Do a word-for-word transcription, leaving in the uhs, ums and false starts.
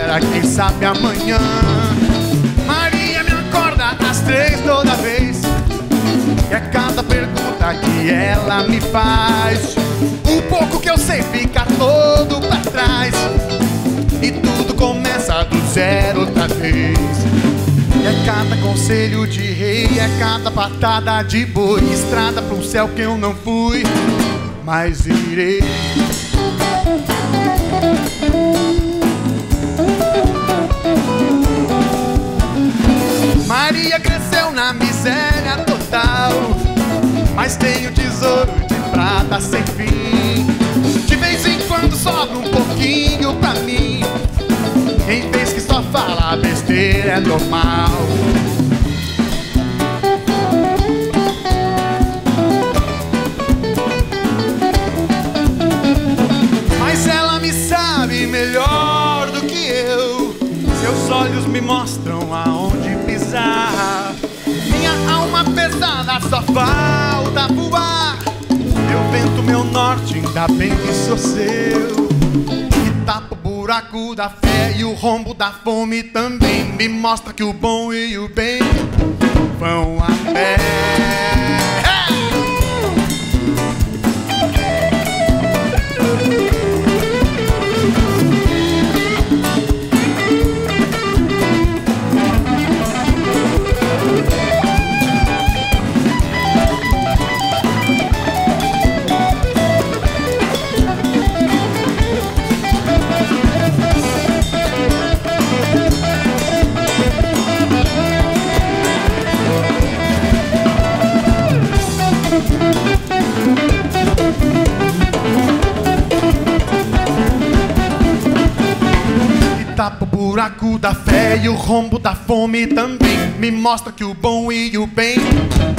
agora, quem sabe amanhã. Maria me acorda às três toda vez, e a cada pergunta que ela me faz, o pouco que eu sei fica todo pra trás, e tudo começa do zero outra vez. E é cada conselho de rei, é cada patada de boi, estrada pra um céu que eu não fui, mas irei. Maria cresceu na miséria total, mas tem o tesouro de prata sem fim. De vez em quando sobra um pouquinho pra mim, quem fez que só fala besteira é normal. Mas ela me sabe melhor do que eu, seus olhos me mostram aonde pisar. Minha alma pesada só falta voar, eu vento meu norte, ainda bem que sou seu. E tapa o buraco da fé e o rombo da fome também, me mostra que o bom e o bem vão a pé. Tapa o buraco da fé e o rombo da fome também, me mostra que o bom e o bem